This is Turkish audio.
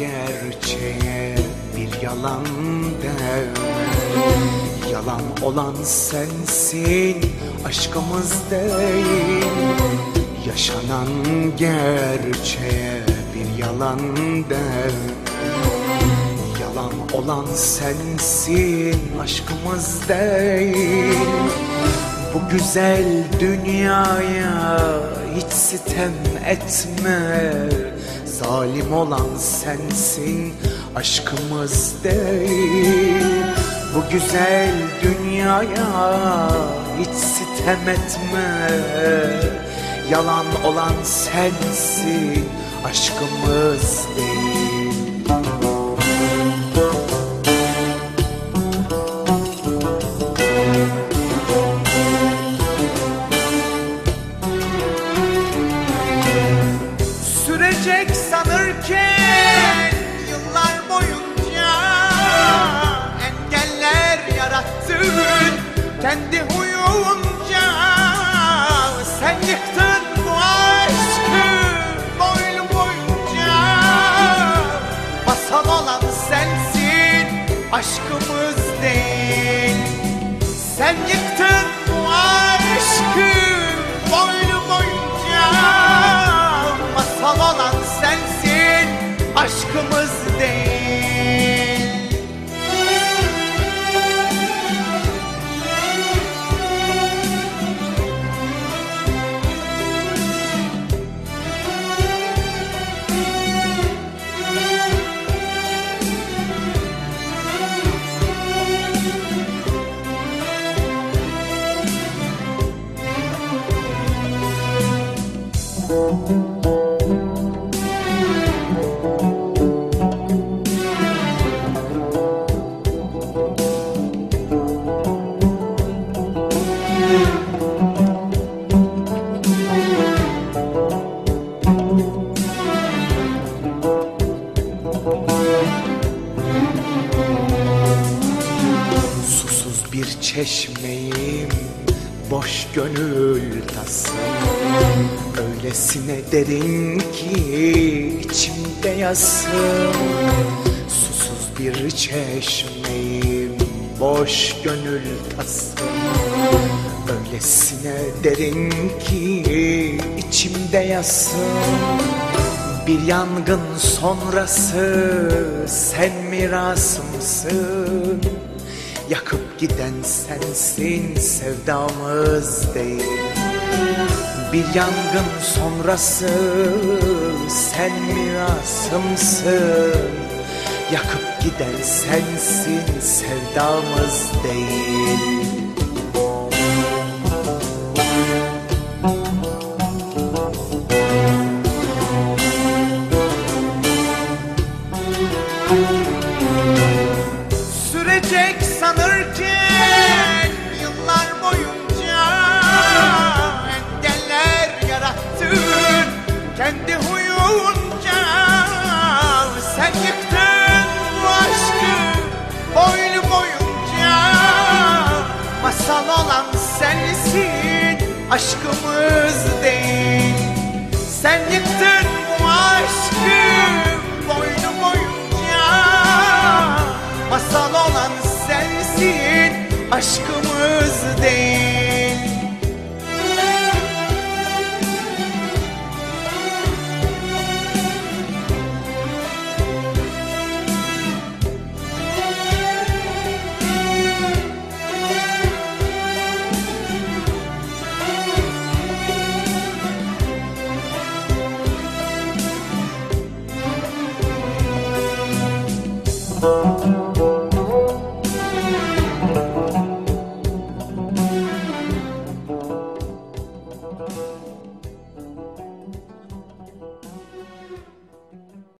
gerçeğe bir yalan deme. Yalan olan sensin, aşkımız değil. Yaşanan gerçeğe bir yalan deme. Yalan olan sensin, aşkımız değil. Bu güzel dünyaya hiç sitem etme. Zalim olan sensin, aşkımız değil. Bu güzel dünyaya hiç sitem etme. Yalan olan sensin, aşkımız değil. Sürecek sanırken yıllar boyunca engeller yarattın kendi huyunca. Sen yıktın bu aşkı boylu boyunca. Masal olan sensin, aşkımız değil. Sen yıktın bu aşkı boylu boyunca. Masal olan sensin, aşkımız değil. Susuz bir çeşmeyim, boş gönül tasım. Öylesine derin ki içimde yasım. Susuz bir çeşmeyim, boş gönül tasım. Öylesine derin ki içimde yasım. Bir yangın sonrası sen mirasımsın. Yakıp giden sensin, sevdamız değil. Bir yangın sonrası sen mirasımsın. Yakıp giden sensin, sevdamız değil. Sürecek sanırken yıllar boyunca engeller yarattın kendi huyunca. Sen yıktın bu aşkı boylu boyunca. Masal olan sensin, aşkımız değil. Sen yıktın bu aşkı boylu boyunca. Masal olan sensin, aşkımız değil. Müzik